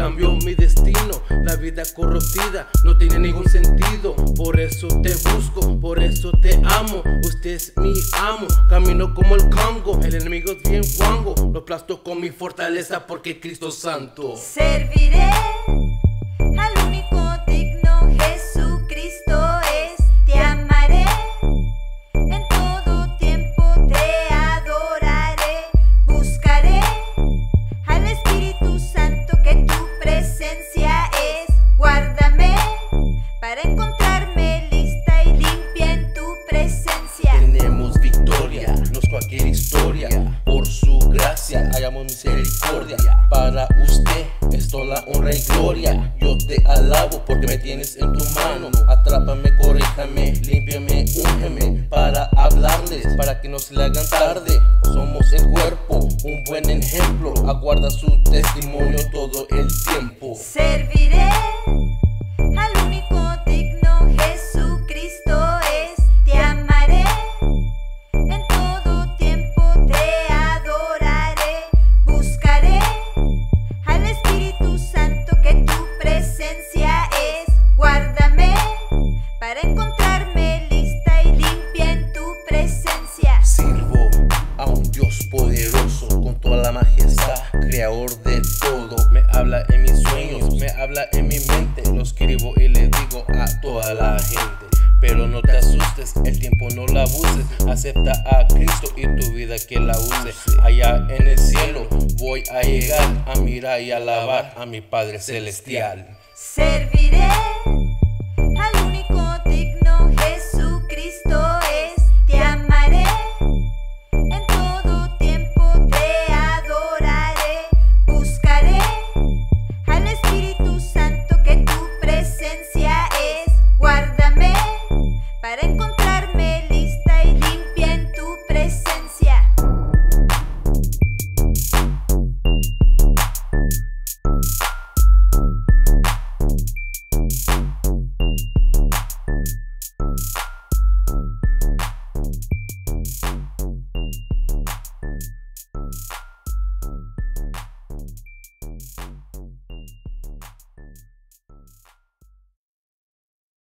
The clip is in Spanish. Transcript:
cambió mi destino. La vida corrompida no tiene ningún sentido. Por eso te busco, por eso te amo. Usted es mi amo, camino como el Congo. El enemigo es bien guango, lo aplasto con mi fortaleza porque Cristo es santo. Serviré al único digno, Jesucristo es. Te amaré, en todo tiempo te adoraré. Buscaré al Espíritu Santo, que tu presencia es. Guárdame para encontrarme lista y limpia en tu presencia. Tenemos victoria, no es cualquier historia. Por su gracia hallamos misericordia. Para usted es toda honra y gloria. Yo te alabo porque me tienes en tu mano. Atrápame, corríjame, límpiame, úngeme para hablarles, para que no se le hagan tarde. Somos el cuerpo, un buen ejemplo. Aguarda su testimonio todo el tiempo. Serviré al único digno, Jesucristo es. Te amaré, en todo tiempo te adoraré. Buscaré al Espíritu Santo, que tu presencia es. Guárdame para encontrarme lista y limpia en tu presencia. Sirvo a un Dios poderoso con toda la majestad, creador de todo. Me habla en mis sueños, me habla en mi mente. Lo escribo y le digo a toda la gente. Pero no te asustes, el tiempo no lo abuses. Acepta a Cristo y tu vida que la use. Allá en el cielo voy a llegar a mirar y alabar a mi Padre Celestial. Serviré al único digno, Jesucristo es. Te amaré, en todo tiempo te adoraré. Buscaré al Espíritu Santo, que tu presencia es. Guárdame para encontrarme lista y limpia en tu presencia.